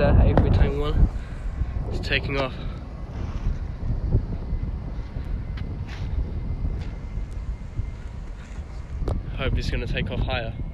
Wizzair A321. It's taking off. Hope it's going to take off higher.